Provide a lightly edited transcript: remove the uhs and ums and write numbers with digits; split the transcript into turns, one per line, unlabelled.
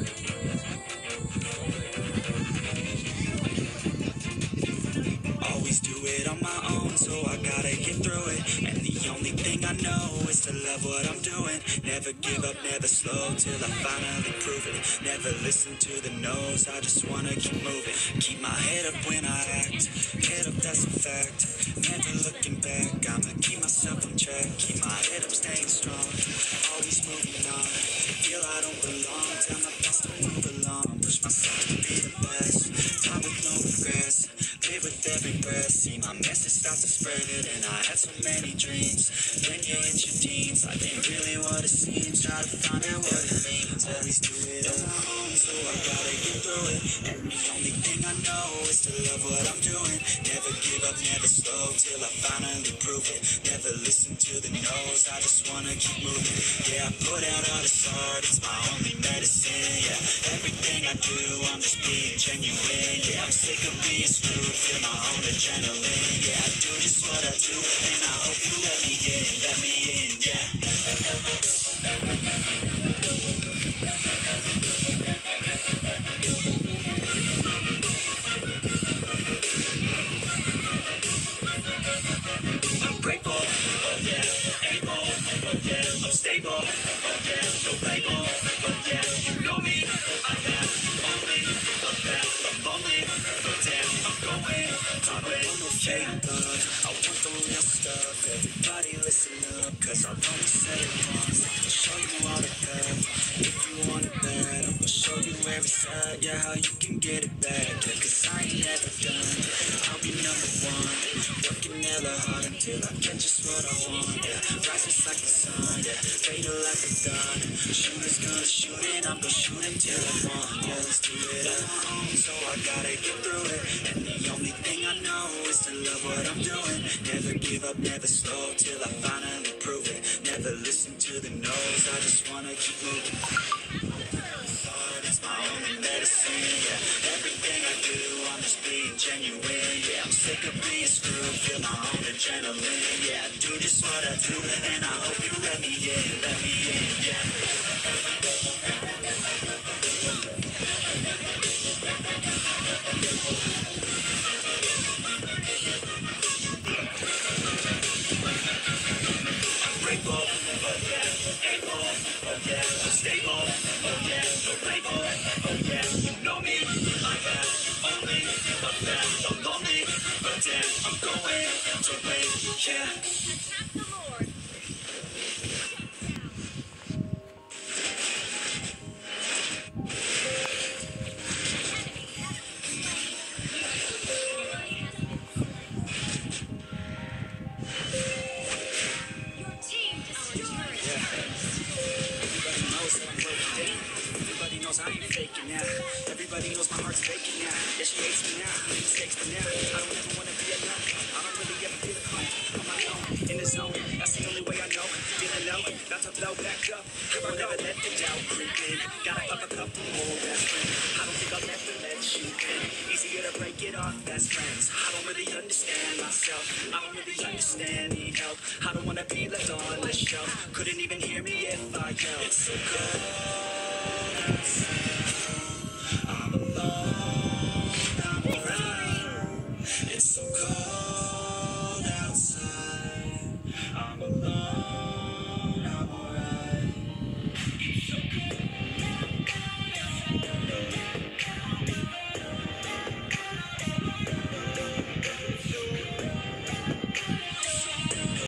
Always do it on my own, so I gotta get through it. And the only thing I know is to love what I'm doing. Never give up, never slow, till I finally prove it. Never listen to the no's, I just wanna keep moving. Keep my head up when I act, head up, that's a fact. Never looking back, I'ma keep myself on track. Keep my head up, staying strong, always moving on. Feel I don't belong, tell my best to move along. Push myself to be the best, time with no regrets. Live with every breath, see my message start to spread it. And I had so many dreams, when you hit your teens, life ain't really what it seems. Try to find out what it means, always do it on my own, so I gotta get through it. And the only thing I know is to love what I'm doing. Never give up, never slow, till I finally prove it. Never listen to the no's, I just wanna keep moving. Yeah, I put out all this art, it's my only medicine. Yeah, everything I do, I'm just being genuine. Yeah, I'm sick of being screwed, feel my own adrenaline. Yeah, I do just what I do, and I hope you let me in, yeah. I'm grateful, oh yeah, able, oh yeah, I'm stable, oh yeah, no label, oh yeah, you know me, I have only the best, I'm lonely, but damn, I'm going, I want no fake love, I want the real stuff. Everybody listen up, cause I've only said it once. I'll show you all the path, if you want it bad. I'll show you every side, yeah, how you can get it back. Yeah, cause I ain't never done, I'll be number one. Working hella hard until I get just what I want. Yeah, rises like the sun, yeah, fatal like a gun. Shooters gonna shoot and I'm gonna shoot until I want. Yeah, let's do it on my own, so I gotta get through it. And the only thing I know is to love what I'm doing. Never give up, never slow, till I finally prove it. Never listen to the no's, I just wanna keep moving. It's my only medicine, yeah. Everything I do, I'm just being genuine. Yeah, I'm sick of being screwed, feel my own adrenaline. Yeah, I do just what I do, and I hope you let me in, yeah. Grateful, oh yeah, able, oh yeah, I'm stable, oh yeah, no label, oh yeah, you know me, I have only the best, I'm lonely, but damn, I'm going to win, yeah.
Attack the Lord. Your team destroyed.
Everybody knows that I'm broken down. Everybody knows I ain't faking now. Everybody knows my heart's faking now. Yeah, she hates me now, mistakes me now. I don't ever wanna be alone. I don't really ever feel at home. On my own, in the zone. That's the only way I know. Feeling low, not to blow back up. I won't ever let the doubt creep in. Gotta pop a couple more best friends. I don't think I'll ever let you in. Easier to break it off best friends. I don't really understand myself. I don't really understand, need help. I don't wanna be left on the shelf. Couldn't even hear me if I yelled. It's so good. I'm alone, I'm alright. It's so cold.